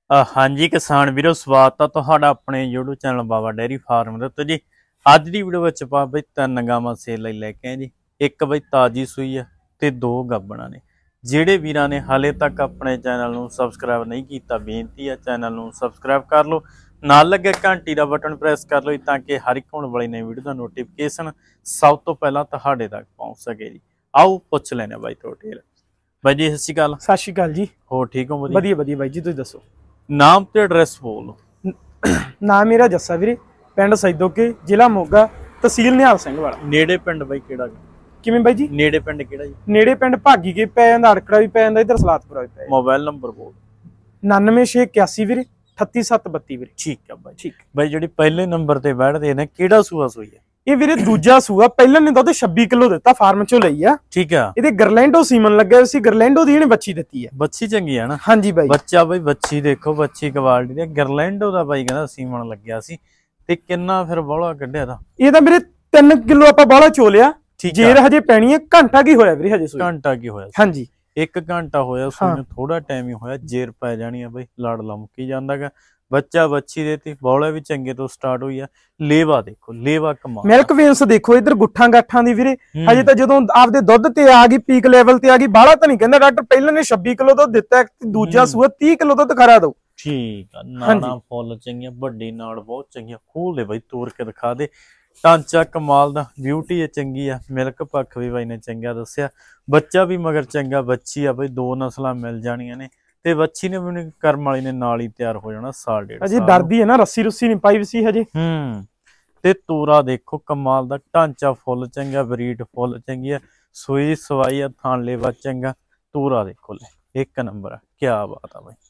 हाँ जी किसान वीरो स्वागत है तुहाडा अपने YouTube channel Baba dairy farm दे उत्ते जी। अज दी वीडियो विच आपां बई 3 गावां सेल लई लैके आए जी। एक बई ताजी सूई है ते 2 गाबणां ने। जिहड़े वीरां ने हाले तक अपने चैनल नूं सबसक्राइब नहीं कीता बेनती है चैनल नूं सबसक्राइब कर लो, नाल लगे घंटी दा बटन प्रेस कर लो ताकि हर एक होने वाली नई वीडियो दा नोटिफिकेशन सब तो पहलां तुहाडे तक पहुंच सके जी। आओ पुछ लैने बाई तो डिटेल। बाई जी सत श्री अकाल। सत श्री अकाल जी। होर ठीक हो? वधिया वधिया बाई जी, तुसीं दसो नाम ते एड्रैस बोलो। नाम मेरा जस्सा वीरे, पिंड सैदोके, जिला मोगा, तहसील निहाल सिंह वाला। नेड़े पिंड बाई केड़ा? किवें बाई जी? नेड़े पिंड केड़ा जी? नेड़े पिंड भागी के पै जांदा, अड़कड़ा भी पै जांदा, इधर सलातपुरा भी पै। मोबाइल नंबर बोल। 99681 वीरे 38732 वीरे। ठीक है बाई। ठीक बाई जिहड़ी पहले नंबर ते बैठदे ने केड़ा सूआ सूई है? ये वीरे दूजा सूआ, पहले ने दुध 26 किलो दिता, फार्म चों लई आ। ठीक है। इहदे गरलैंडो सीमन लग्या सी, गरलैंडो दी इहने बच्ची दित्ती है। बच्ची चंगी है ना? हां जी बाई। बच्चा बाई बच्ची देखो, बच्ची क्वालिटी दी गरलैंडो दा बाई कहंदा सीमन लग्या सी ते किन्ना फिर बौला कढिया दा? ਇਹਦਾ ਵੀਰੇ 3 किलो ਆਪਾਂ ਬੌਲਾ ਚੋਲਿਆ। ठीक ਜੇਰ ਹਜੇ ਪੈਣੀ ਹੈ, ਘੰਟਾ ਕੀ ਹੋਇਆ ਵੀਰੇ ਹਜੇ ਸੂਈ? घंटा की होया? हां जी 1 घंटा होया सूई नूं, थोड़ा टाइम ही होया, जेर पै जानी है बाई, लड़ लमकी जांदा गा। बच्चा बच्ची देती, बौला भी चंगे तो स्टार्ट हुई है। लेवा देखो, लेवा कमाल। मिल्क वेन्स देखो इधर गुट्ठा गाठा दी वीरे। हजे तो जदों आपदे दुध ते आ गई, पीक लेवल ते आ गई, बाहला तो नहीं कहंदा डॉक्टर। पहले ने 26 किलो दुध दिता, दूजा सूआ 30 किलो दुध खरा दो। ठीक है। नाड़ा फुल चंगी, बड़ी नाड़ बहुत चंगी। खोल दे बाई, तोड़ के दिखा दे। ढांचा कमाल दा, ब्यूटी है चंगी है, मिल्क पक्ष भी बाई ने चंगा दस्सिया। बच्चा भी मगर चंगा, बच्ची आ बाई, 2 नस्लां मिल जाणियां ने ते बच्ची ने भी कर्म वाली ने नाल ही तैयार हो जाना। साल डेढ़ अजे डरदी है ना, रस्सी रुस्सी नहीं पाई सी हजे। ते तोरा देखो कमाल दा, ढांचा फुल चंगा, बरीड फुल चंगी है, सूई सवाई है, थान लेवा चंगा, तोरा देखो ले 1 नंबर है। क्या बात है बाई,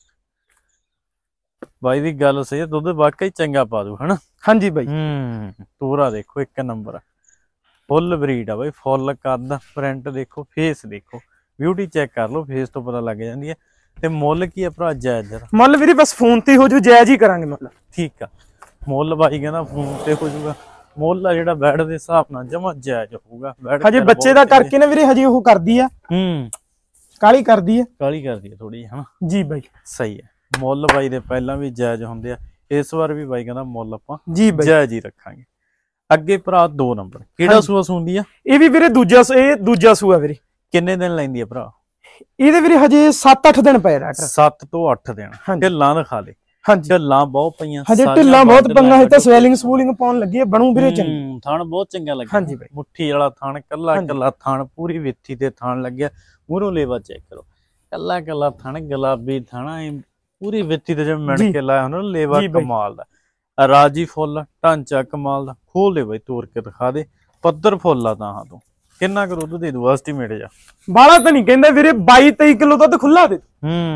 बाई दी गल सही है, दुध वाकई चंगा पा दू है ना? हां जी बाई। तोरा देखो 1 नंबर है, फुल बरीड है बाई, फुल कद, प्रिंट देखो, फेस देखो, ब्यूटी चेक कर लो, फेस तो पता लग जाती है। ते मुल की है भरा? जायज जरा मुल वीरे बस फोन ते हो जू, जायज ही करांगे मुल। ठीक है। मुल बाई कहना फोन ते हो जाऊगा, मुल जेड़ा बैड दे हिसाब नाल जमा जायज होऊगा। हजे बच्चे दा करके ना वीरे हजे ओह करदी आ, काली करदी है, काली करदी है थोड़ी है ना जी बाई। सही है। मुल बाई दे पहला भी जायज हुंदे आ, इस बार भी बाई कहना मुल आपां जी बाई जायज ही रखांगे। अगे भरा 2 नंबर केड़ा सूआ सूंदी आ? ये भी वीरे दूजा सूआ वीरे। किन्ने दिन लैंदी है भरा? ਇਹਦੇ ਵੀਰੇ ਹਜੇ 7-8 ਦਿਨ ਪਏ ਡਾਕਟਰ। 7 ਤੋਂ 8 ਦਿਨ। ਢਿੱਲਾਂ ਦਿਖਾ ਦੇ। ਹਾਂਜੀ ਢਿੱਲਾਂ ਬਹੁਤ ਪਈਆਂ, ਹਜੇ ਢਿੱਲਾਂ ਬਹੁਤ ਪੰਗਾ ਹੈ, ਤਾਂ ਸਵੈਲਿੰਗ ਸਵੂਲਿੰਗ ਪਾਉਣ ਲੱਗੀ ਹੈ, ਬਣੂ ਵੀਰੇ ਚੰਗੀ। ਥਣ ਬਹੁਤ ਚੰਗਾ ਲੱਗਿਆ। ਹਾਂਜੀ ਬਾਈ, ਮੁੱਠੀ ਵਾਲਾ ਥਣ, ਕੱਲਾ ਕੱਲਾ ਥਣ, ਪੂਰੀ ਵਿੱਥੀ ਤੇ ਥਣ ਲੱਗਿਆ। ਮੂਹਰੋਂ ਲੇਵਾ ਚੈੱਕ ਕਰੋ, ਕੱਲਾ ਕੱਲਾ ਥਣ, ਗੁਲਾਬੀ ਥਣਾ, ਪੂਰੀ ਵਿੱਥੀ ਤੇ ਜਿਵੇਂ ਮਿਣ ਕੇ ਲਾਇਆ ਹੁੰਦਾ ਲੇਵਾ ਕਮਾਲ ਦਾ। ਰਾਜੀ ਫੁੱਲ, ਢਾਂਚਾ ਕਮਾਲ ਦਾ। ਖੋਲ ਦੇ ਬਾਈ, ਤੋੜ ਕੇ ਦਿਖਾ ਦੇ, ਪੱਧਰ ਫੁੱਲ ਆ ਤਾਂ ਤੋਂ। ਕਿੰਨਾ ਕੁ ਦੁੱਧ ਦੇ ਦੂ ਐਸਟੀਮੇਟ ਜਾ? ਬਾਲਾ ਤਾਂ ਨਹੀਂ ਕਹਿੰਦਾ ਵੀਰੇ, 22-23 ਕਿਲੋ ਦੁੱਧ ਖੁੱਲਾ ਦੇ।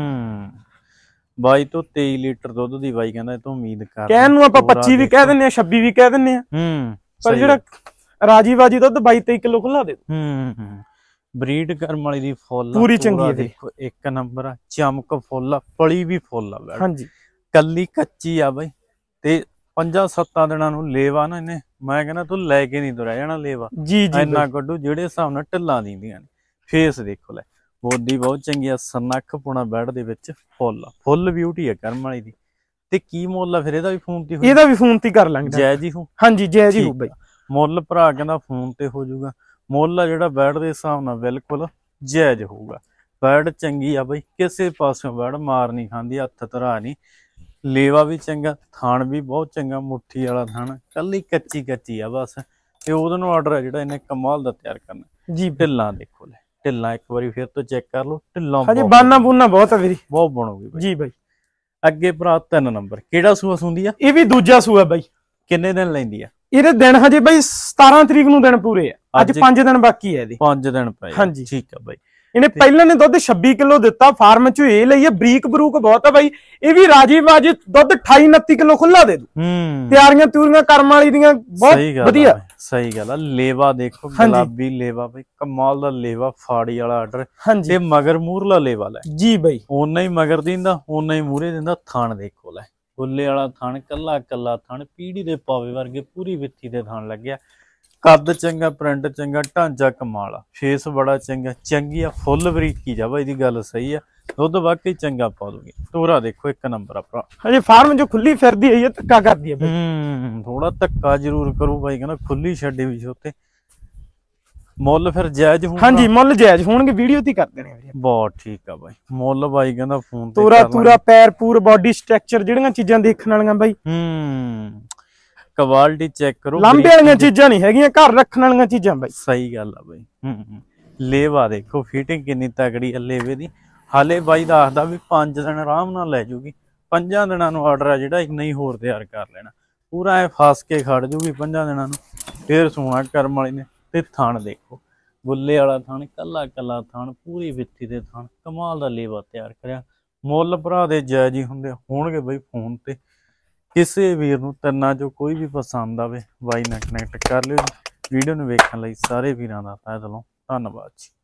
22 ਤੋਂ 23 ਲੀਟਰ ਦੁੱਧ ਦੀ ਬਾਈ ਕਹਿੰਦਾ, ਇਹ ਤੋਂ ਉਮੀਦ ਕਰ। ਕਹਿਣ ਨੂੰ ਆਪਾਂ 25 ਵੀ ਕਹਿ ਦਿੰਨੇ ਆ, 26 ਵੀ ਕਹਿ ਦਿੰਨੇ ਆ, ਪਰ ਜਿਹੜਾ ਰਾਜੀ ਬਾਜੀ ਦੁੱਧ 22-23 ਕਿਲੋ ਖੁੱਲਾ ਦੇ। ਬਰੀਡ ਕਰਮ ਵਾਲੀ ਦੀ ਫੁੱਲ ਪੂਰੀ ਚੰਗੀ ਹੈ, ਦੇਖੋ 1 ਨੰਬਰ ਆ, ਚਮਕ ਫੁੱਲ, ਪਲੀ ਵੀ ਫੁੱਲ ਆ। ਹਾਂਜੀ ਕੱਲੀ ਕੱਚੀ ਆ ਬਾਈ, ਤੇ 5-7 ਦਿਨਾਂ ਨੂੰ ਲੇਵਾ ਨਾ ਇਹਨੇ, ਮੈਂ ਕਹਿੰਦਾ ਤੂੰ ਲੈ ਕੇ ਨਹੀਂ ਤੁਰਿਆ ਜਾਣਾ ਲੇਵਾ ਜੀ ਜੀ। ਇੰਨਾ ਕੱਢੂ ਜਿਹੜੇ ਹਿਸਾਬ ਨਾਲ ਢਿੱਲਾਂ ਦਿੰਦੀਆਂ ਨੇ। ਫੇਸ ਦੇਖੋ ਲੈ, ਬੋਡੀ ਬਹੁਤ ਚੰਗੀ ਆ, ਸਨੱਖ ਪੁਣਾ ਬੈਡ ਦੇ ਵਿੱਚ ਫੁੱਲ ਬਿਊਟੀ ਆ ਕਰਮ ਵਾਲੀ ਦੀ। ਤੇ ਕੀ ਮੁੱਲ ਆ ਫਿਰ ਇਹਦਾ? ਵੀ ਫੋਨ ਤੇ ਇਹਦਾ ਵੀ ਫੋਨ ਤੇ ਕਰ ਲਾਂਗੇ, ਜਾਇਜ਼ ਹੀ ਹੋ? ਹਾਂਜੀ ਜਾਇਜ਼ ਹੀ ਹੋ ਬਾਈ। ਮੁੱਲ ਭਰਾ ਕਹਿੰਦਾ ਫੋਨ ਤੇ ਹੋ ਜਾਊਗਾ। ਮੁੱਲ ਆ ਜਿਹੜਾ ਬੈਡ ਦੇ ਹਿਸਾਬ ਨਾਲ ਬਿਲਕੁਲ ਜਾਇਜ਼ ਹੋਊਗਾ। ਬੈਡ ਚੰਗੀ ਆ ਬਾਈ, ਕਿਸੇ ਪਾਸਿਓਂ ਬੈਡ ਮਾਰ ਨਹੀਂ ਖਾਂਦੀ, ਹੱਥ ਧਰਾ ਨਹੀਂ। लेवा भी चंगा, थान भी बहुत चंगा, मुट्ठी वाला थान, कल्ली कच्ची कच्ची आ बस। ते ओहदे नूं आर्डर है जिहड़ा इन्हें कमाल दा तैयार करना जी। ढिल्लां देखो ले, ढिल्लां एक बारी फिर तो चेक कर लो, ढिल्लां हां जी, बाना बूना बहुत है वीरी, बहुत बनूगी जी बाई। अगे भरा 3 नंबर केड़ा सूआ सूंदी आ? ये भी दूजा सूआ बाई। किन्ने दिन लैंदी आ? ਇਹਦੇ ਦਿਨ ਹਜੇ ਬਾਈ 17 ਤਰੀਕ ਨੂੰ ਦਿਨ ਪੂਰੇ ਆ, ਅੱਜ 5 ਦਿਨ ਬਾਕੀ ਹੈ ਇਹਦੇ। 5 ਦਿਨ ਪਏ। ਹਾਂਜੀ ਠੀਕ ਆ ਬਾਈ। ਇਹਨੇ ਪਹਿਲਾਂ ਨੇ ਦੁੱਧ 26 ਕਿਲੋ ਦਿੱਤਾ, ਫਾਰਮ ਚੋਂ ਇਹ ਲਈ ਹੈ, ਬਰੀਕ ਬਰੂਕ ਬਹੁਤ ਆ ਬਾਈ। ਇਹ ਵੀ ਰਾਜੀ ਬਾਜੀ ਦੁੱਧ 28-29 ਕਿਲੋ ਖੁੱਲਾ ਦੇ ਦੂ। ਤਿਆਰੀਆਂ ਤੂਰੀਆਂ ਕਰਮ ਵਾਲੀ ਦੀਆਂ ਬਹੁਤ ਵਧੀਆ। ਸਹੀ ਗੱਲ ਆ। ਲੇਵਾ ਦੇਖੋ, ਗੁਲਾਬੀ ਲੇਵਾ ਬਾਈ, ਕਮਾਲ ਦਾ ਲੇਵਾ, ਫਾੜੀ ਵਾਲਾ ਆਰਡਰ। ਤੇ ਮਗਰ ਮੂਰਲਾ ਲੇਵਾ ਲੈ ਜੀ ਬਾਈ, ਓਨਾ ਹੀ ਮਗਰ ਦਿੰਦਾ, ਓਨਾ ਹੀ ਮੂਰੇ ਦਿੰਦਾ। ਥਾਣ ਦੇਖੋ ਲੈ, ਗੁੱਲੇ ਵਾਲਾ ਥਣ, ਕੱਲਾ ਕੱਲਾ ਥਣ, ਪੀੜੀ ਦੇ ਪਾਵੇ ਵਰਗੇ, ਪੂਰੀ ਵਿੱਥੀ ਦੇ ਥਣ ਲੱਗਿਆ। ਕੱਦ ਚੰਗਾ, ਪ੍ਰਿੰਟ ਚੰਗਾ, ਢਾਂਚਾ ਕਮਾਲ ਆ, ਫੇਸ ਬੜਾ ਚੰਗਾ, ਚੰਗੀ ਆ, ਫੁੱਲ ਬਰੀਕੀ ਜਾ ਬਾਈ ਦੀ ਗੱਲ ਸਹੀ ਆ। ਦੁੱਧ ਵਾਕਈ ਚੰਗਾ ਪਾ ਦੂਗੀ। ਤੋਰਾ ਦੇਖੋ ਇੱਕ ਨੰਬਰ ਆ ਭਰਾ। ਹਜੇ ਫਾਰਮ ਜੋ ਖੁੱਲੀ ਫਿਰਦੀ ਹੈ ਧੱਕਾ ਕਰਦੀ ਹੈ ਥੋੜਾ ਧੱਕਾ ਜ਼ਰੂਰ ਕਰੂ ਬਾਈ, ਕਹਿੰਦਾ ਖੁੱਲੀ ਛੱਡੀ ਵੀ ਛੋਤੇ। ਮੁੱਲ ਫਿਰ ਜਾਇਜ਼ ਹੋਊਗਾ? ਹਾਂਜੀ ਮੁੱਲ ਜਾਇਜ਼ ਹੋਣਗੇ, ਵੀਡੀਓ ਤੇ ਕਰ ਦੇਣੇ ਵੀਰੇ। ਬਹੁਤ ਠੀਕ ਆ ਬਾਈ, ਮੁੱਲ ਬਾਈ ਕਹਿੰਦਾ ਫੋਨ ਤੇ ਤੋਰਾ ਤੂਰਾ, ਪੈਰ ਪੂਰ, ਬਾਡੀ ਸਟਰਕਚਰ, ਜਿਹੜੀਆਂ ਚੀਜ਼ਾਂ ਦੇਖਣ ਵਾਲੀਆਂ ਬਾਈ, ਕੁਆਲਿਟੀ ਚੈੱਕ ਕਰੋ। ਲਾਂਬੇ ਵਾਲੀਆਂ ਚੀਜ਼ਾਂ ਨਹੀਂ ਹੈਗੀਆਂ, ਘਰ ਰੱਖਣ ਵਾਲੀਆਂ ਚੀਜ਼ਾਂ ਬਾਈ। ਸਹੀ ਗੱਲ ਆ ਬਾਈ। ਲੇਵਾ ਦੇਖੋ, ਫਿਟਿੰਗ ਕਿੰਨੀ ਤਗੜੀ ਆ ਲੇਵੇ ਦੀ। ਹਾਲੇ ਬਾਈ ਦੱਸਦਾ ਵੀ 5 ਦਿਨ ਆਰਾਮ ਨਾਲ ਲੈ ਜੂਗੀ। 5 ਦਿਨਾਂ ਨੂੰ ਆਰਡਰ ਆ ਜਿਹੜਾ ਨਹੀਂ ਹੋਰ ਤਿਆਰ ਕਰ ਲੈਣਾ, ਪੂਰਾ ਐ ਫਸ ਕੇ ਖੜ ਜੂਗੀ 5 ਦਿਨਾਂ ਨੂੰ। ਫੇਰ ਸੋਨਾ ਕਰਮ ਵਾਲੀ ਨੇ। ਤੇ ਥਣ ਦੇਖੋ, ਗੁੱਲੇ ਵਾਲਾ ਥਣ, ਕੱਲਾ ਕੱਲਾ ਥਣ, ਪੂਰੀ ਵਿੱਥੀ ਦੇ ਥਣ, ਕਮਾਲ ਦਾ ਲੇਵਾ ਤਿਆਰ ਕਰਿਆ। ਮੁੱਲ ਭਰਾ ਦੇ ਜਾਇਜ਼ ਹੀ ਹੁੰਦੇ ਹੋਣਗੇ ਬਾਈ। ਫੋਨ ਤੇ ਕਿਸੇ ਵੀਰ ਨੂੰ ਤਿੰਨਾਂ ਚੋਂ ਕੋਈ ਵੀ ਪਸੰਦ ਆਵੇ ਬਾਈ ਨਾਲ ਕਨੈਕਟ ਕਰ ਲਿਓ। ਵੀਡੀਓ ਨੂੰ ਵੇਖਣ ਲਈ ਸਾਰੇ ਵੀਰਾਂ ਦਾ ਤਹਿ ਦਿਲੋਂ ਧੰਨਵਾਦ ਜੀ।